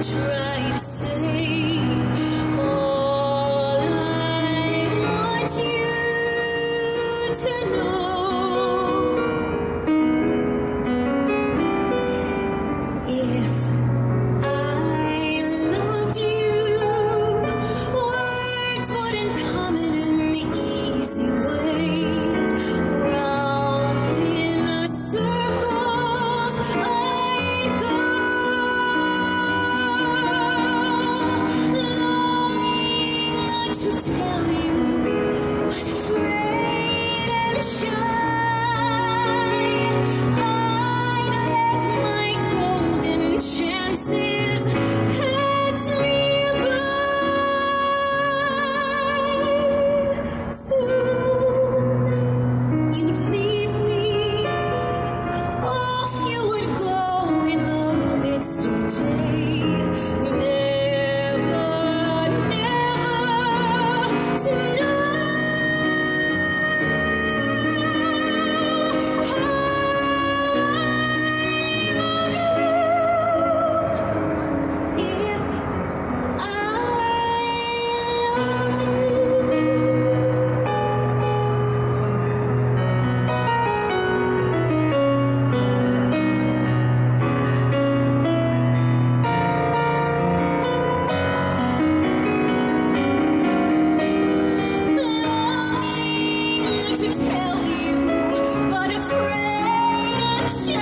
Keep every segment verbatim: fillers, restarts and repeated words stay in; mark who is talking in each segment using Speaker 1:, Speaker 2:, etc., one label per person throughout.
Speaker 1: try to say. All I want you to know, if I loved you, words wouldn't come in an easy way. Round in circles I'd go, longing to tell you, but afraid and shy. I'd let my golden chances pass me by. Soon you'd leave me, off you would go in the mist of day. Never, never to know if I loved longing to tell you, but afraid and shy.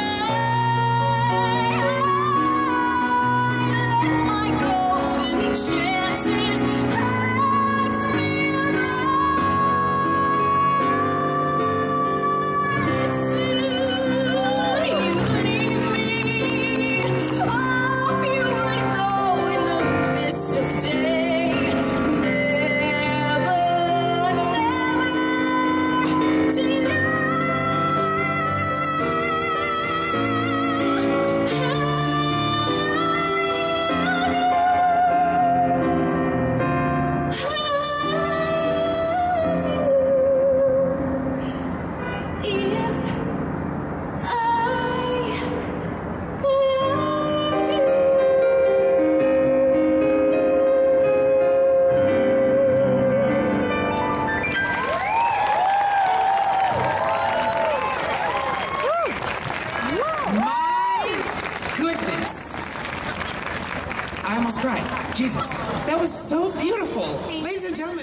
Speaker 1: I'd let my golden chances pass me by. Soon you'd leave me, off you would go in the mist of day. Never, never to know
Speaker 2: My goodness. I almost cried. Jesus, that was so beautiful. Ladies and gentlemen.